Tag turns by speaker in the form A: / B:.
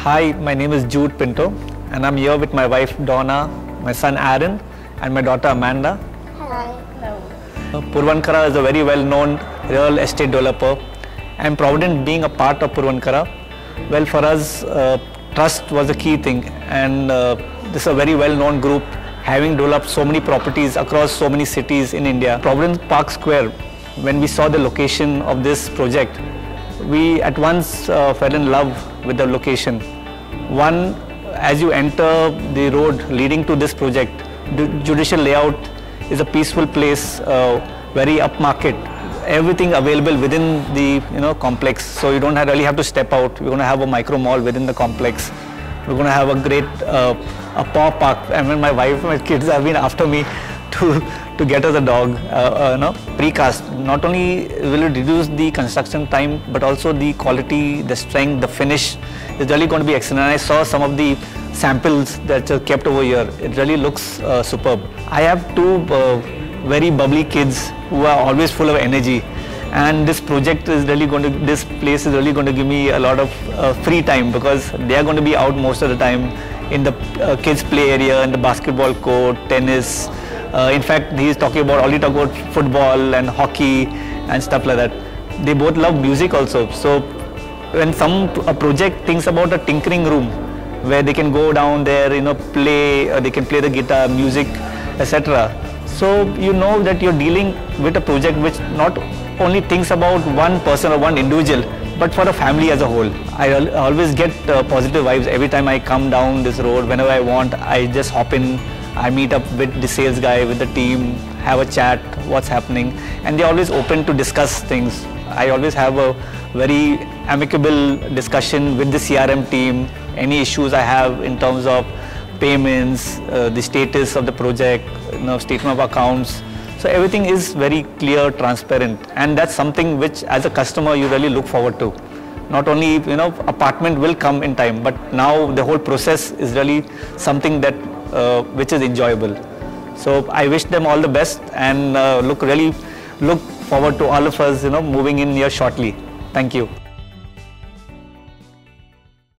A: Hi, my name is Jude Pinto and I'm here with my wife Donna, my son Aaron and my daughter Amanda.
B: Hi. Hello.
A: Puravankara is a very well-known real estate developer, and Provident being a part of Puravankara, well, for us trust was a key thing, and this is a very well-known group having developed so many properties across so many cities in India. Provident Park Square, when we saw the location of this project, we at once fell in love with the location. One, as you enter the road leading to this project, the Judicial Layout is a peaceful place, very upmarket. Everything available within the complex, so you don't really have to step out. We're going to have a micro mall within the complex. We're going to have a great a paw park. I mean, my wife, my kids have been after me to get us a dog. Precast. Not only will it reduce the construction time, but also the quality, the strength, the finish is really going to be excellent. And I saw some of the samples that are kept over here. It really looks superb. I have two very bubbly kids who are always full of energy, and this project is really going to, this place is really going to give me a lot of free time, because they are going to be out most of the time in the kids play area, in the basketball court, tennis. In fact, he is already talking about football and hockey and stuff like that. They both love music also. So when a project thinks about a tinkering room where they can go down there, play, they can play the guitar, music, etc. So you know that you're dealing with a project which not only thinks about one person or one individual, but for a family as a whole. I always get positive vibes every time I come down this road. Whenever I want, I just hop in, I meet up with the sales guy, with the team, have a chat, what's happening, and they're always open to discuss things. I always have a very amicable discussion with the CRM team, any issues I have in terms of payments, the status of the project, statement of accounts. So everything is very clear, transparent, and that's something which as a customer you really look forward to. Not only apartment will come in time, but now the whole process is really something that which is enjoyable. So I wish them all the best, and look forward to all of us moving in here shortly. Thank you.